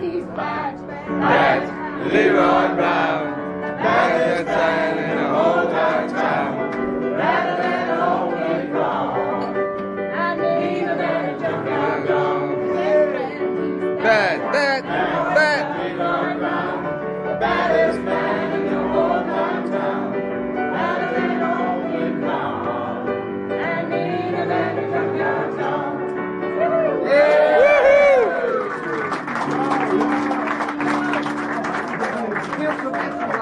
he's bad. That's Leroy Brown. Baddest man in the whole wide town. Better than an old big dog. And meaner than a junkyard dog. Bad. Leroy Brown. Baddest man in the whole wide town. Better than an old big dog. And meaner than a junkyard dog. Yeah!